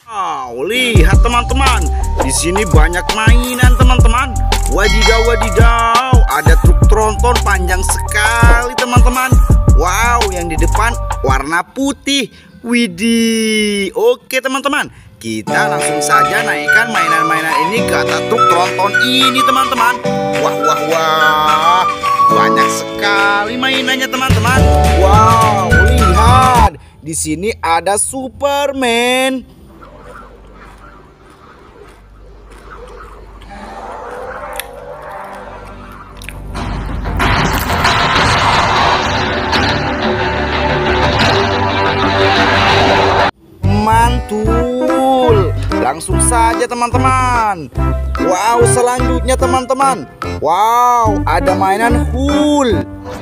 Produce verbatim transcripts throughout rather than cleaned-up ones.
Wow, lihat teman-teman, di sini banyak mainan teman-teman. Wadidaw, wadidaw, ada truk tronton panjang sekali teman-teman. Wow, yang di depan warna putih. Widih, oke teman-teman, kita langsung saja naikkan mainan-mainan ini ke atas truk tronton ini teman-teman. Wah, wah, wah, banyak sekali mainannya teman-teman. Wow, lihat, di sini ada Superman. Mantul, langsung saja teman-teman. Wow, selanjutnya teman-teman, wow, ada mainan Hulk.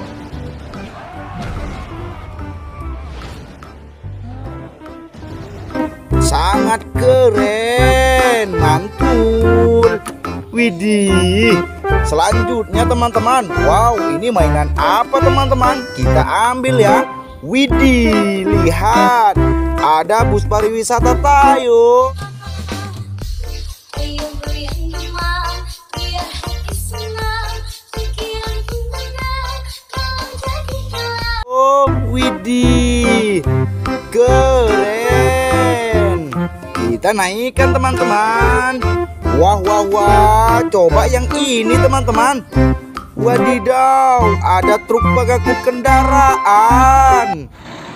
Sangat keren, mantul. Widih, selanjutnya teman-teman, wow, ini mainan apa teman-teman? Kita ambil ya. Widih, lihat, ada bus pariwisata Tayo. Oh, widih, keren. Kita naikkan teman-teman. Wah, wah, wah, coba yang ini teman-teman. Wadidaw, ada truk pengangkut kendaraan.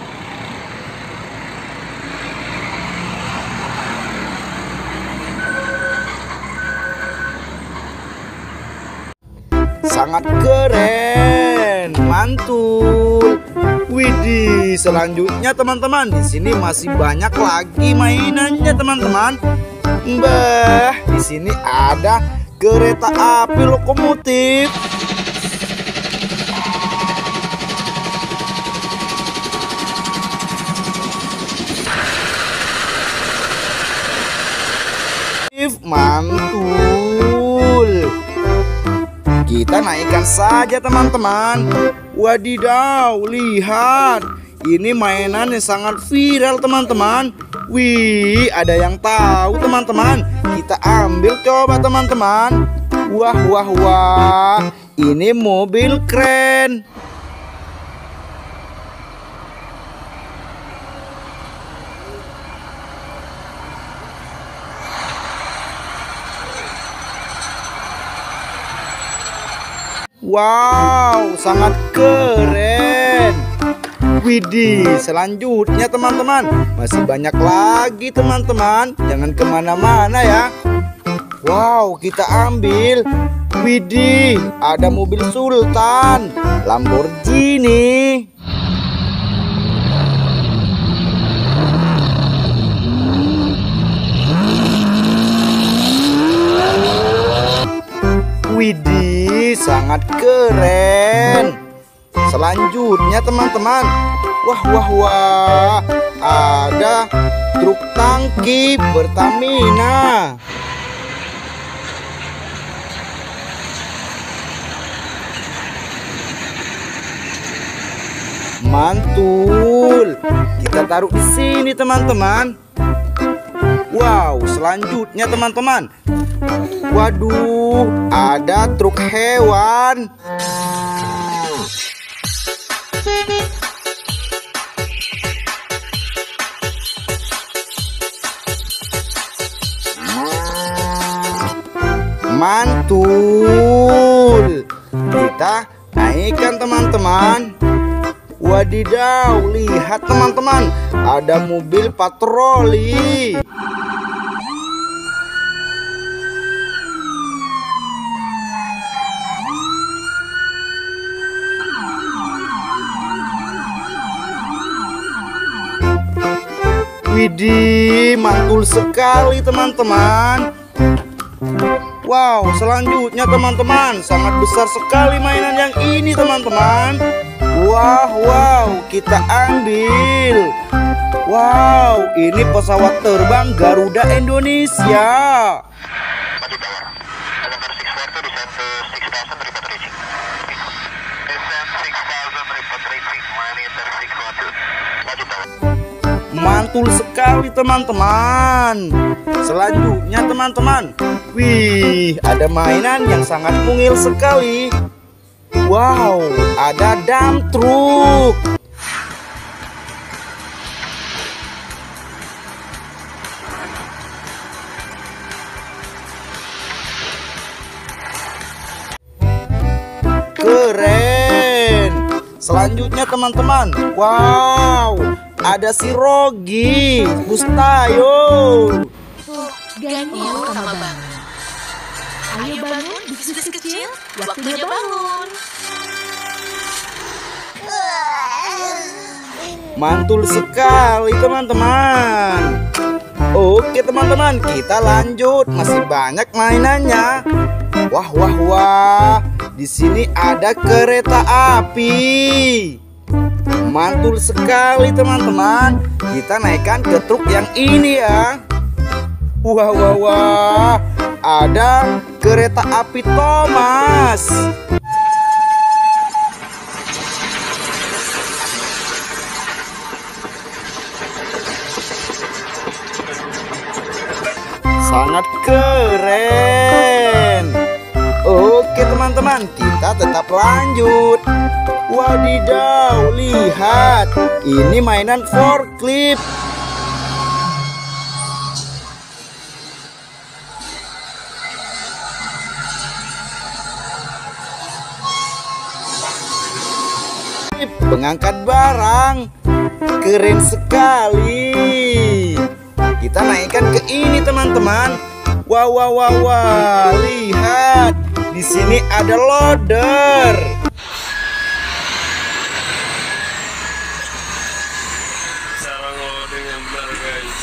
Sangat keren, mantul. Widih, selanjutnya teman-teman, di sini masih banyak lagi mainannya teman-teman. Mbah, di sini ada kereta api lokomotif. Mantul. Kita naikkan saja teman-teman. Wadidaw, lihat, ini mainan yang sangat viral teman-teman. Wih, ada yang tahu teman-teman? Kita ambil coba teman-teman. Wah, wah, wah, ini mobil keren. Wow, sangat keren. Widih, selanjutnya teman-teman, masih banyak lagi teman-teman. Jangan kemana-mana ya. Wow, kita ambil. Widih, ada mobil Sultan Lamborghini. Widih, sangat keren. Selanjutnya teman-teman, wah, wah, wah, ada truk tangki Pertamina. Mantul. Kita taruh di sini teman-teman. Wow, selanjutnya teman-teman, waduh, ada truk hewan. Mantul. Kita naikkan teman-teman. Wadidaw, lihat teman-teman, ada mobil patroli. Widih, mantul sekali teman-teman. Wow, selanjutnya teman-teman, sangat besar sekali mainan yang ini teman-teman. Wow, wow, kita ambil. Wow, ini pesawat terbang Garuda Indonesia. mantul sekali teman-teman. Selanjutnya teman-teman, wih, ada mainan yang sangat mungil sekali. Wow, ada dump truck. Keren. Selanjutnya teman-teman, wow, ada si Rogi Bustayo. Oh, Ganyo sama bangun. Ayo bangun, bisnis kecil, waktunya bangun. Mantul sekali teman-teman. Oke teman-teman, kita lanjut, masih banyak mainannya. Wah wah wah, di sini ada kereta api. Mantul sekali teman-teman. Kita naikkan ke truk yang ini ya. Wah wah wah, ada kereta api Thomas. Sangat keren. Oke teman-teman, kita tetap lanjut. Wadidaw, lihat, ini mainan forklift. Pengangkat barang, keren sekali. Kita naikkan ke ini teman-teman. Wah wah wah wah, lihat, di sini ada loader. Cara ngeloading yang benar guys.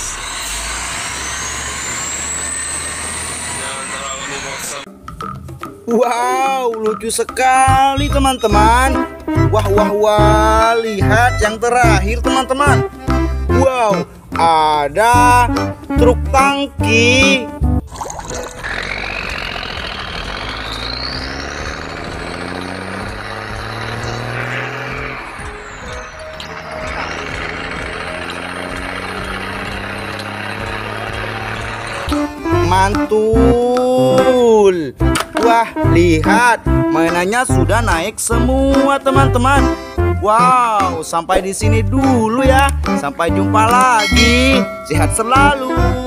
Jangan terlalu memaksa. Wow, lucu sekali teman-teman. Wah wah wah, lihat yang terakhir teman-teman. Wow, ada truk tangki. Mantul. Wah, lihat, mainannya sudah naik semua teman-teman. Wow, sampai di sini dulu ya. Sampai jumpa lagi. Sehat selalu.